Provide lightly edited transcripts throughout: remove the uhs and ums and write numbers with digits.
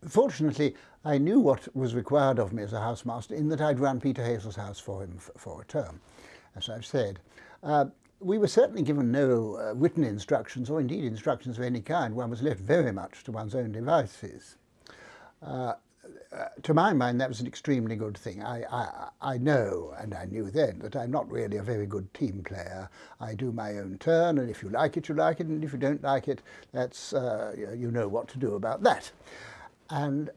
fortunately, I knew what was required of me as a housemaster in that I'd run Peter Hazel's house for him for a term, as I've said. We were certainly given no written instructions or indeed instructions of any kind. One was left very much to one's own devices. To my mind, that was an extremely good thing. I know, and I knew then, that I'm not really a very good team player. I do my own turn, and if you like it, you like it, and if you don't like it, that's, you know what to do about that. And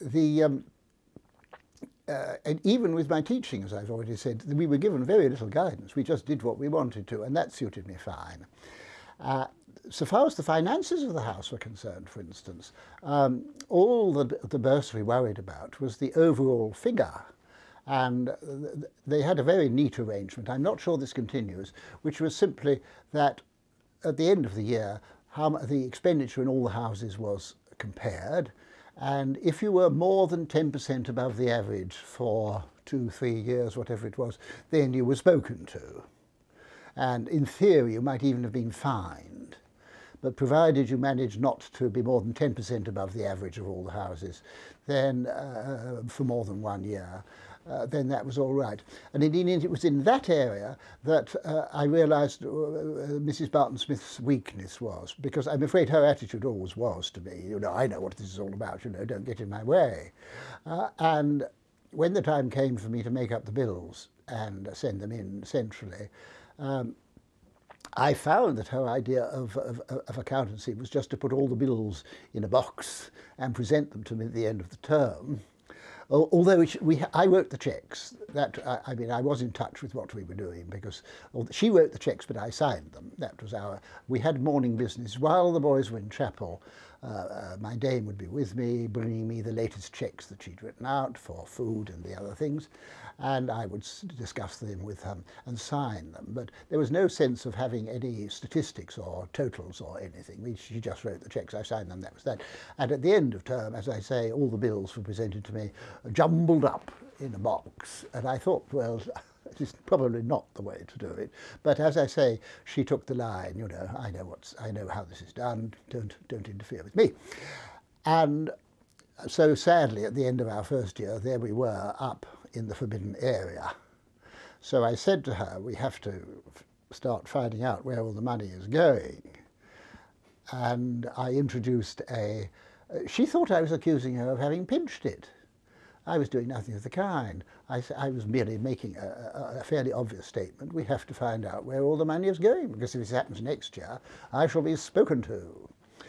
and even with my teaching, as I've already said, we were given very little guidance. We just did what we wanted to, and that suited me fine. So far as the finances of the house were concerned, for instance, all the bursary worried about was the overall figure. And they had a very neat arrangement, I'm not sure this continues, which was simply that at the end of the year, the expenditure in all the houses was compared, and if you were more than 10% above the average for 2-3 years, whatever it was, then you were spoken to. And in theory, you might even have been fined. But provided you managed not to be more than 10% above the average of all the houses, then for more than 1 year, then that was all right. And indeed, it was in that area that I realised Mrs. Barton-Smith's weakness was, because I'm afraid her attitude always was to me, you know, I know what this is all about, you know, don't get in my way. And when the time came for me to make up the bills and send them in centrally, I found that her idea of accountancy was just to put all the bills in a box and present them to me at the end of the term. Although I wrote the cheques. I mean, I was in touch with what we were doing because she wrote the cheques, but I signed them. That was we had morning business. While the boys were in chapel, my dame would be with me, bringing me the latest cheques that she'd written out for food and the other things, and I would discuss them with her and sign them. But there was no sense of having any statistics or totals or anything. She just wrote the cheques, I signed them, that was that. And at the end of term, as I say, all the bills were presented to me, jumbled up in a box, and I thought, well, it is probably not the way to do it. But as I say, she took the line, you know, I know how this is done, don't interfere with me. And so sadly, at the end of our first year, there we were up in the forbidden area. So I said to her, we have to start finding out where all the money is going. And I introduced she thought I was accusing her of having pinched it. I was doing nothing of the kind. I was merely making a fairly obvious statement. We have to find out where all the money is going, because if this happens next year, I shall be spoken to.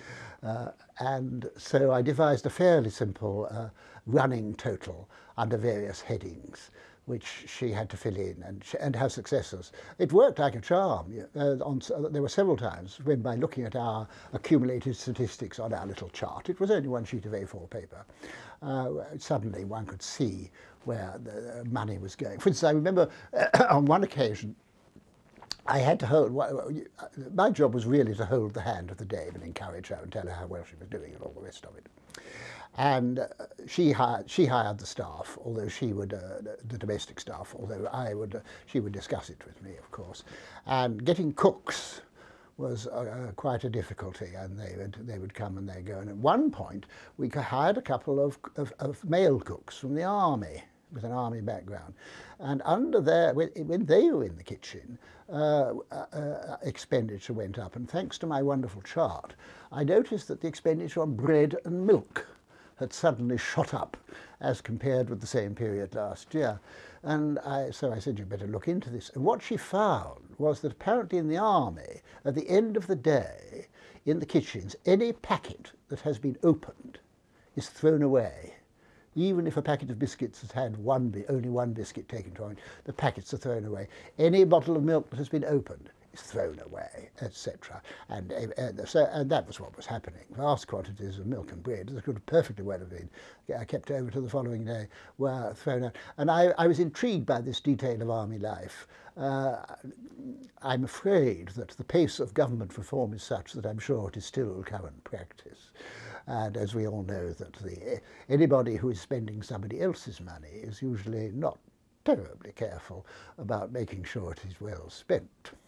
And so I devised a fairly simple running total under various headings, which she had to fill in, and her successors. It worked like a charm. There were several times when, by looking at our accumulated statistics on our little chart, it was only one sheet of A4 paper, suddenly one could see where the money was going. For instance, I remember on one occasion, I had to hold, my job was really to hold the hand of the dame and encourage her and tell her how well she was doing and all the rest of it. And she hired the staff, although she would, the domestic staff, although she would discuss it with me, of course. And getting cooks was quite a difficulty, and they would come and they'd go. And at one point, we hired a couple of male cooks from the army, with an army background. And under there, when they were in the kitchen, expenditure went up. And thanks to my wonderful chart, I noticed that the expenditure on bread and milk had suddenly shot up as compared with the same period last year. And so I said, you better look into this. And what she found was that apparently in the army, at the end of the day, in the kitchens, any packet that has been opened is thrown away. Even if a packet of biscuits has had only one biscuit taken to it, the packets are thrown away. Any bottle of milk that has been opened is thrown away, etc. And that was what was happening. Vast quantities of milk and bread that could perfectly well have been kept over to the following day were thrown out. And I was intrigued by this detail of army life. I'm afraid that the pace of government reform is such that I'm sure it is still current practice. And as we all know, that anybody who is spending somebody else's money is usually not terribly careful about making sure it is well spent.